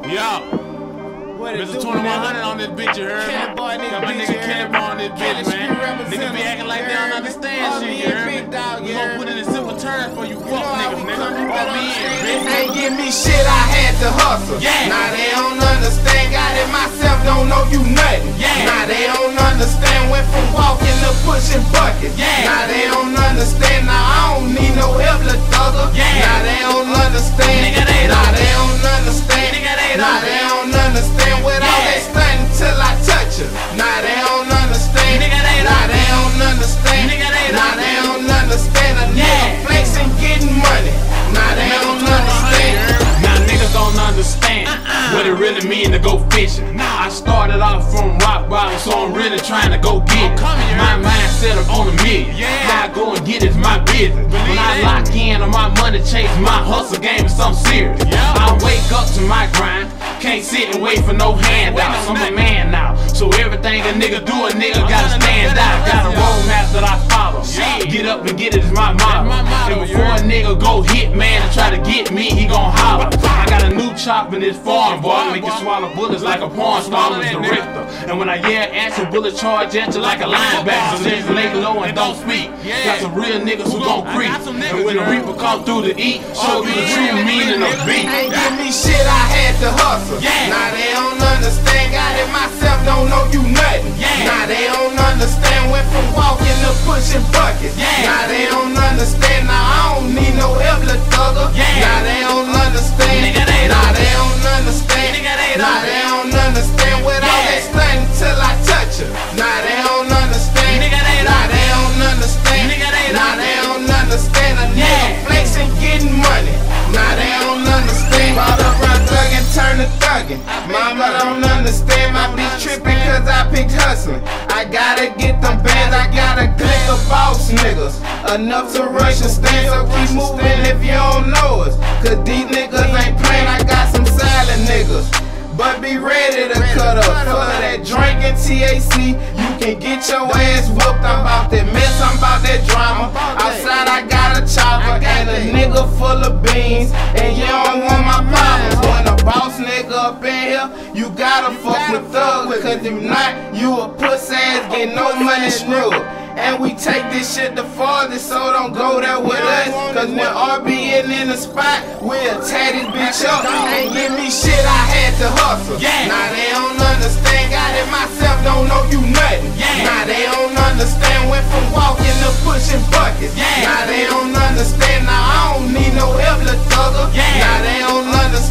Yo, Mr. 2100 on this bitch, you heard me? Got my nigga Kelly on this bitch, man. Niggas be acting like they don't understand shit, you heard me? We gon' put it in simple terms for you fuck niggas, nigga. Fuck me in, bitch. Ain't give me shit, I had to hustle. Now they don't understand, got it myself, don't know you nothing. Now they don't understand, went from walking to pushing buckets. Now they don't understand, now I don't need no help, little thugger. Now they don't understand, now they don't understand, now they don't understand with all they stunting till I touch her. Now they don't understand, now they don't understand, now they don't understand a nigga flexing getting money. Now they don't understand. Now niggas don't understand what it really mean to go fishing. I started off from rock bottom, so I'm really trying to go get it. My mindset up on a million. How I go and get it's my business. When I lock in on my money chase, my hustle game is something serious. I wake up to my grind, can't sit and wait for no handouts. I'm a man now, so everything a nigga do, a nigga gotta stand out. Got a roadmap that I follow. Get up and get it is my motto. And before a nigga go hit man and try to get me, he gon' holler. I got a new chop in this farm, boy. Make you swallow bullets like a porn star as the Richter. And when I yell answer, bullet charge at you like a linebacker. So just lay low and don't speak. Got some real niggas who gon' creep. And when the reaper come through to eat, show you the true meaning of beef. Ain't give me shit, I had to hustle. Now they don't understand, got it myself, don't know you nothing. Now they don't understand, went from walking to pushing buckets. Now they don't understand, now I don't need no help, little thugger. Now they don't understand, now they don't understand, now they don't understand with all they stunting till I touch her. Now they don't understand, now they don't understand, now they don't understand a nigga flexing getting money. Now they don't understand, bought up run thuggin', turn to thuggin'. Mama don't understand, my bitch trippin' cause I picked hustlin'. I gotta get them bands, I gotta click a boss niggas. Enough to rush and stand, so keep moving if you don't know us. Cause these niggas ain't playin', I got some silent niggas. But be ready to cut up for that drinking THC. You can get your ass whooped. I'm about that mess, I'm about that drama. Outside I got a chopper and a nigga full of beans. And you don't want my problems. When a boss nigga up in here, you gotta fuck with thugs. Cause if not, you a puss ass, get no money screwed. And we take this shit the farthest, so don't go there with us. Cause when RB in the spot, we'll tear this bitch up. Ain't give me shit, I had to hustle. Now they don't understand, got it myself, don't know you nothing. Now they don't understand, went from walking to pushing buckets. Now they don't understand, now I don't need no help, little thugger. Now they don't understand.